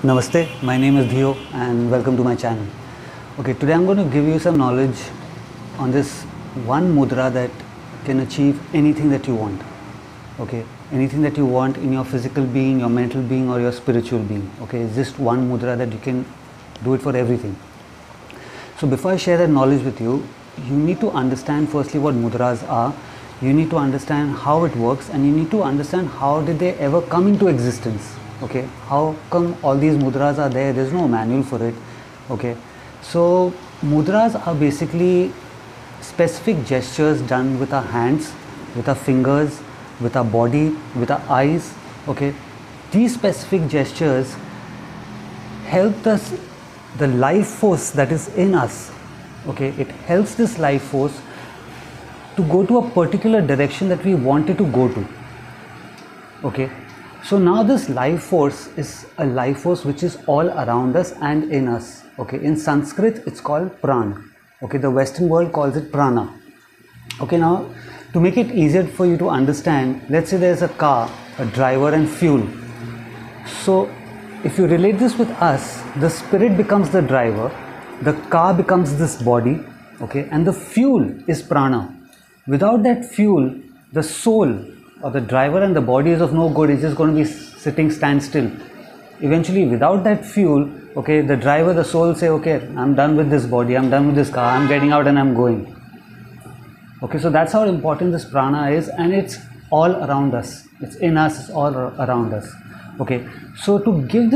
Namaste, my name is Dhio and welcome to my channel. Okay, today I'm going to give you some knowledge on this one mudra that can achieve anything that you want. Okay, anything that you want in your physical being, your mental being or your spiritual being. Okay, it's just one mudra that you can do it for everything. So before I share that knowledge with you, you need to understand firstly what mudras are. You need to understand how it works and you need to understand how did they ever come into existence. Okay, how come all these mudras are there? There's no manual for it. Okay, so mudras are basically specific gestures done with our hands, with our fingers, with our body, with our eyes. Okay, these specific gestures help us, the life force that is in us. Okay, it helps this life force to go to a particular direction that we wanted to go to. Okay, so now this life force is a life force which is all around us and in us. Okay, in Sanskrit it's called pran. Okay, the Western world calls it prana. Okay, now to make it easier for you to understand, let's say there's a car, a driver and fuel. So if you relate this with us, the spirit becomes the driver, the car becomes this body, okay, and the fuel is prana. Without that fuel, the soul or the driver and the body is of no good. It's just going to be sitting standstill. Eventually, without that fuel, okay, the driver, the soul will say, okay, I'm done with this body, I'm done with this car, I'm getting out and I'm going. Okay, so that's how important this prana is, and it's all around us. It's in us, it's all around us. Okay, so to give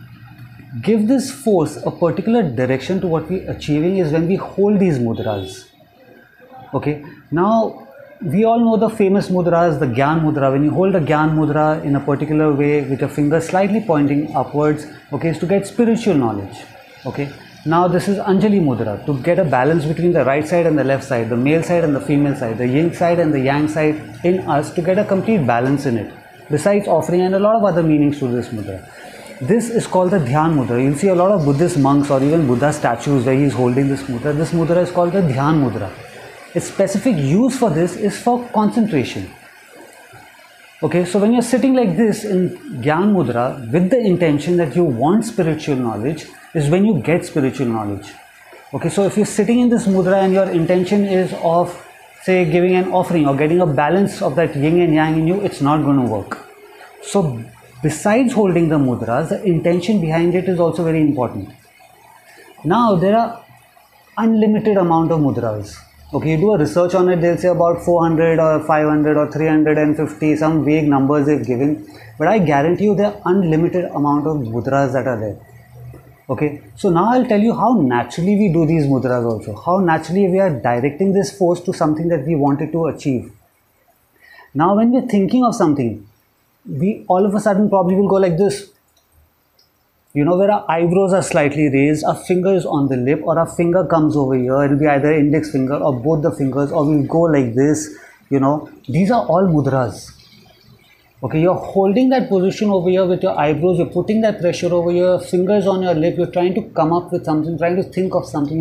this force a particular direction to what we're achieving is when we hold these mudras. Okay, now we all know the famous mudras, the Gyan mudra. When you hold a Gyan mudra in a particular way with your finger slightly pointing upwards, okay, is to get spiritual knowledge. Okay, now this is Anjali mudra, to get a balance between the right side and the left side, the male side and the female side, the yin side and the yang side in us, to get a complete balance in it. Besides offering and a lot of other meanings to this mudra. This is called the Dhyan mudra. You'll see a lot of Buddhist monks or even Buddha statues where he's holding this mudra. This mudra is called the Dhyan mudra. Its specific use for this is for concentration. Okay, so when you're sitting like this in Gyan mudra with the intention that you want spiritual knowledge, is when you get spiritual knowledge. Okay, so if you're sitting in this mudra and your intention is of, say, giving an offering or getting a balance of that yin and yang in you, it's not going to work. So besides holding the mudras, the intention behind it is also very important. Now there are unlimited amount of mudras. Okay, you do a research on it, they'll say about 400 or 500 or 350, some vague numbers they've given. But I guarantee you there are unlimited amount of mudras that are there. Okay, so now I'll tell you how naturally we do these mudras also. How naturally we are directing this force to something that we wanted to achieve. Now when we're thinking of something, we all of a sudden probably will go like this. You know, where our eyebrows are slightly raised, our finger is on the lip, or our finger comes over here. It will be either index finger or both the fingers, or we'll go like this. You know, these are all mudras. Okay, you're holding that position over here with your eyebrows, you're putting that pressure over your fingers on your lip, you're trying to come up with something, trying to think of something,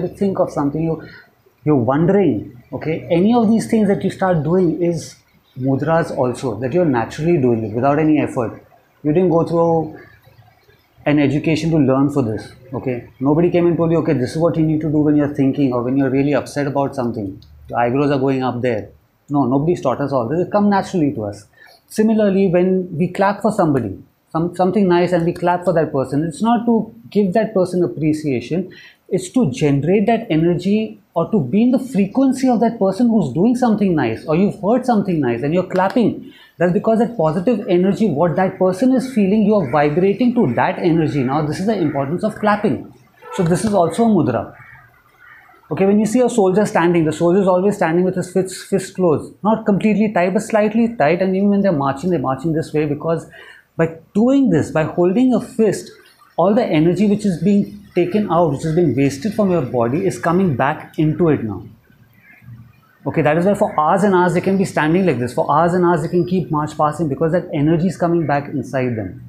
you're wondering. Okay, any of these things that you start doing is mudras also, that you're naturally doing it without any effort. You didn't go through an education to learn for this. Okay, nobody came and told you, okay, this is what you need to do when you're thinking or when you're really upset about something. Your eyebrows are going up there. No, nobody's taught us all this. It comes naturally to us. Similarly, when we clap for somebody, something nice, and we clap for that person, it's not to give that person appreciation, it's to generate that energy or to be in the frequency of that person who's doing something nice, or you've heard something nice and you're clapping. That's because that positive energy, what that person is feeling, you are vibrating to that energy. Now this is the importance of clapping. So this is also a mudra. Okay, when you see a soldier standing, the soldier is always standing with his fist closed, not completely tight but slightly tight, and even when they're marching this way, because by doing this, by holding a fist, all the energy which is being taken out, which is being wasted from your body, is coming back into it now. Okay, that is why for hours and hours they can be standing like this. For hours and hours they can keep march passing, because that energy is coming back inside them.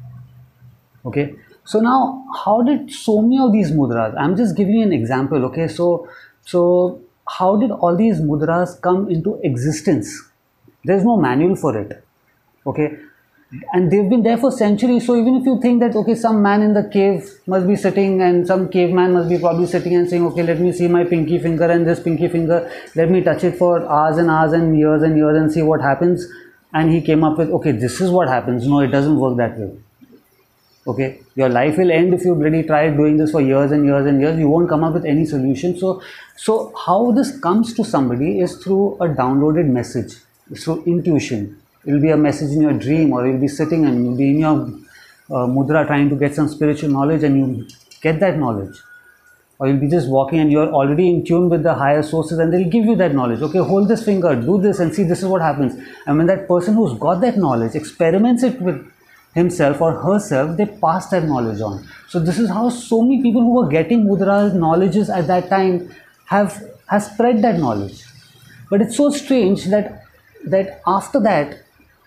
Okay, so now how did so many of these mudras, I'm just giving you an example. Okay, so how did all these mudras come into existence? There's no manual for it. Okay, and they've been there for centuries. So even if you think that, okay, some man in the cave must be sitting, and some caveman must be probably sitting and saying, okay, let me see my pinky finger and this pinky finger, let me touch it for hours and hours and years and see what happens, and he came up with, okay, this is what happens. No, it doesn't work that way. Okay, your life will end if you really try doing this for years and years and years. You won't come up with any solution. So how this comes to somebody is through a downloaded message. It's through intuition. It will be a message in your dream, or you'll be sitting and you'll be in your mudra trying to get some spiritual knowledge, and you get that knowledge. Or you'll be just walking and you're already in tune with the higher sources, and they'll give you that knowledge. Okay, hold this finger, do this, and see, this is what happens. And when that person who's got that knowledge experiments it with himself or herself, they pass that knowledge on. So this is how so many people who were getting mudra knowledges at that time have spread that knowledge. But it's so strange that after that,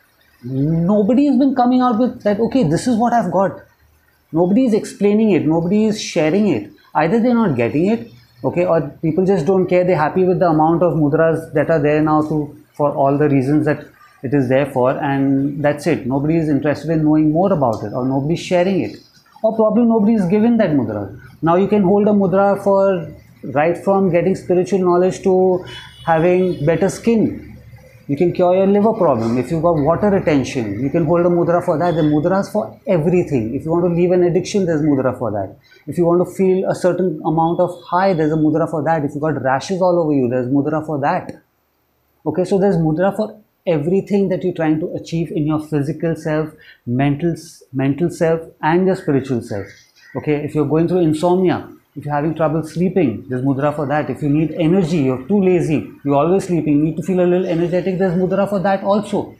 nobody has been coming out with that, okay, this is what I've got. Nobody is explaining it, nobody is sharing it. Either they're not getting it, okay, or people just don't care. They're happy with the amount of mudras that are there now for all the reasons that it is there for, and that's it. Nobody is interested in knowing more about it, or nobody is sharing it, or probably nobody is given that mudra. Now you can hold a mudra for right from getting spiritual knowledge to having better skin. You can cure your liver problem. If you've got water retention, you can hold a mudra for that. The mudra is for everything. If you want to leave an addiction, there's mudra for that. If you want to feel a certain amount of high, there's a mudra for that. If you've got rashes all over you, there's mudra for that. Okay, so there's mudra for everything that you're trying to achieve in your physical self, mental self, and your spiritual self. Okay, if you're going through insomnia, if you're having trouble sleeping, there's mudra for that. If you need energy, you're too lazy, you're always sleeping, you need to feel a little energetic, there's mudra for that also.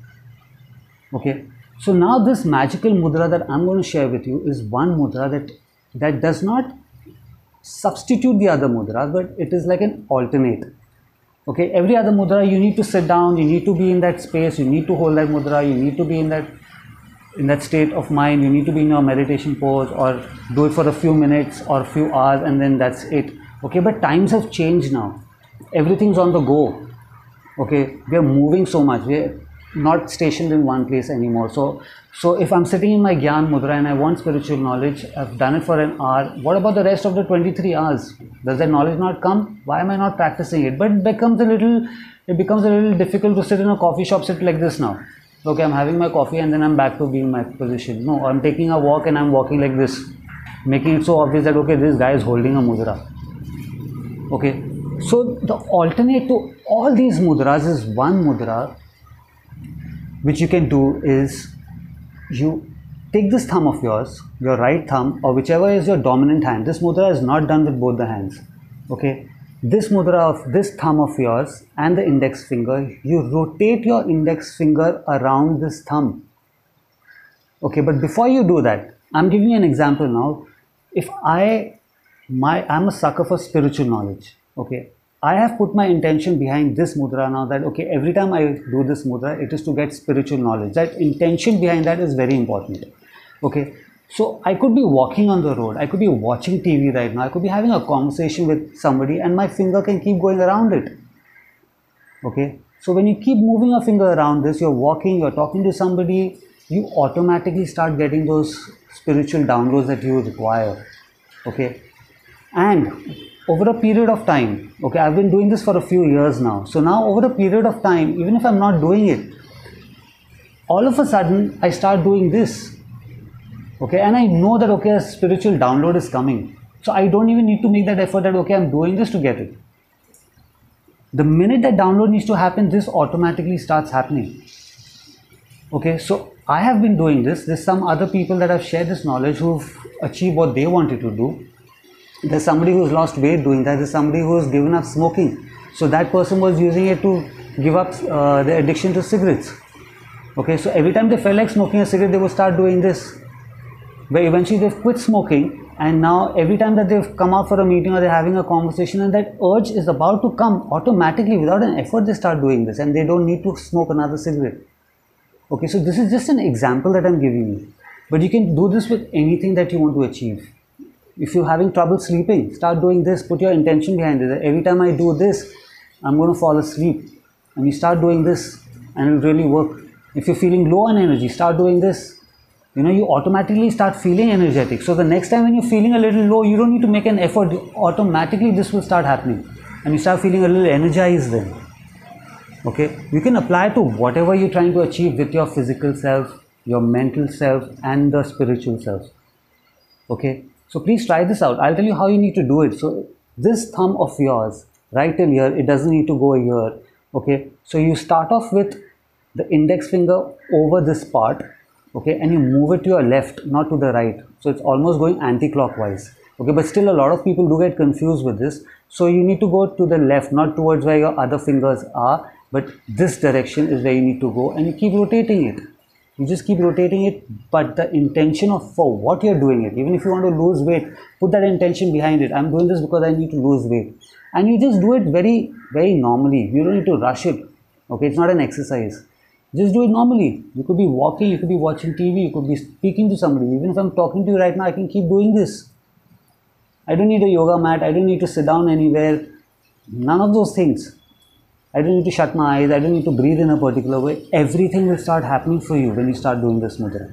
Okay, so now this magical mudra that I'm going to share with you is one mudra that does not substitute the other mudra, but it is like an alternate. Okay, every other mudra you need to sit down, you need to be in that space, you need to hold that mudra, you need to be in that state of mind, you need to be in your meditation pose, or do it for a few minutes or a few hours, and then that's it. Okay, but times have changed now. Everything's on the go. Okay, we are moving so much. We're not stationed in one place anymore. So if I'm sitting in my Gyan Mudra and I want spiritual knowledge, I've done it for an hour. What about the rest of the 23 hours? Does that knowledge not come? Why am I not practicing it? But it becomes a little difficult to sit in a coffee shop, sit like this now. Okay, I'm having my coffee and then I'm back to being my position. No, I'm taking a walk and I'm walking like this, making it so obvious that, okay, this guy is holding a mudra. Okay, so the alternate to all these mudras is one mudra, which you can do is you take this thumb of yours, your right thumb, or whichever is your dominant hand. This mudra is not done with both the hands. Okay, this mudra of this thumb of yours and the index finger, you rotate your index finger around this thumb. Okay, but before you do that, I'm giving you an example now. If I'm a sucker for spiritual knowledge. Okay, I have put my intention behind this mudra now, that okay, every time I do this mudra, it is to get spiritual knowledge. That intention behind that is very important. Okay, so I could be walking on the road, I could be watching TV right now, I could be having a conversation with somebody, and my finger can keep going around it. Okay, so when you keep moving a finger around this, you're walking, you're talking to somebody, you automatically start getting those spiritual downloads that you require. Okay, and over a period of time, okay, I've been doing this for a few years now. So now over a period of time, even if I'm not doing it, all of a sudden I start doing this. Okay, and I know that, okay, a spiritual download is coming. So I don't even need to make that effort that, okay, I'm doing this to get it. The minute that download needs to happen, this automatically starts happening. Okay, so I have been doing this. There's some other people that have shared this knowledge who've achieved what they wanted to do. There's somebody who's lost weight doing that. There's somebody who's given up smoking. So that person was using it to give up their addiction to cigarettes. Okay, so every time they felt like smoking a cigarette, they would start doing this. But eventually they've quit smoking, and now every time that they've come out for a meeting or they're having a conversation and that urge is about to come, automatically without an effort they start doing this, and they don't need to smoke another cigarette. Okay, so this is just an example that I'm giving you. But you can do this with anything that you want to achieve. If you're having trouble sleeping, start doing this, put your intention behind it. Every time I do this, I'm going to fall asleep. And you start doing this and it'll really work. If you're feeling low on energy, start doing this. You automatically start feeling energetic. So the next time when you're feeling a little low, you don't need to make an effort. Automatically this will start happening and you start feeling a little energized then. Okay, you can apply to whatever you're trying to achieve with your physical self, your mental self, and the spiritual self. Okay, so please try this out. I'll tell you how you need to do it. So this thumb of yours, right till here, it doesn't need to go here. Okay, so you start off with the index finger over this part, okay, and you move it to your left, not to the right. So it's almost going anti-clockwise. Okay, but still a lot of people do get confused with this. So you need to go to the left, not towards where your other fingers are, but this direction is where you need to go, and you keep rotating it. You just keep rotating it, but the intention of for what you're doing it, even if you want to lose weight, put that intention behind it. I'm doing this because I need to lose weight. And you just do it very, very normally. You don't need to rush it. Okay, it's not an exercise. Just do it normally. You could be walking, you could be watching TV, you could be speaking to somebody. Even if I'm talking to you right now, I can keep doing this. I don't need a yoga mat, I don't need to sit down anywhere. None of those things. I don't need to shut my eyes, I don't need to breathe in a particular way. Everything will start happening for you when you start doing this mudra.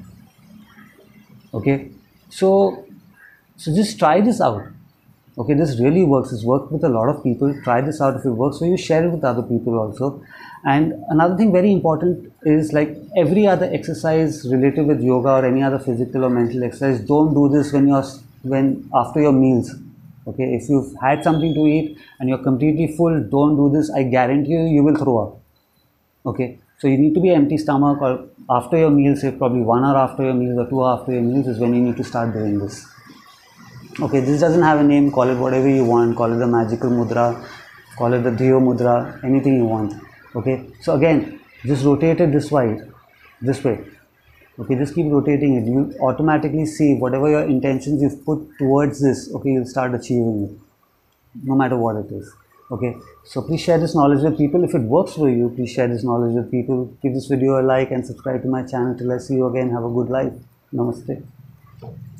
Okay, so just try this out. Okay, this really works. It's worked with a lot of people. Try this out. If it works for you, share it with other people also. And another thing very important is, like every other exercise related with yoga or any other physical or mental exercise, don't do this when after your meals. Okay, if you've had something to eat and you're completely full, don't do this. I guarantee you will throw up. Okay, so you need to be empty stomach, or after your meals, say probably 1 hour after your meals or 2 hours after your meals is when you need to start doing this. Okay, this doesn't have a name. Call it whatever you want. Call it the magical mudra, call it the Dhiyo mudra, anything you want. Okay, so again, just rotate it this way. Okay, just keep rotating it. You automatically see whatever your intentions you've put towards this. Okay, you'll start achieving it, no matter what it is. Okay, so please share this knowledge with people. If it works for you, please share this knowledge with people. Give this video a like and subscribe to my channel. Till I see you again, have a good life. Namaste.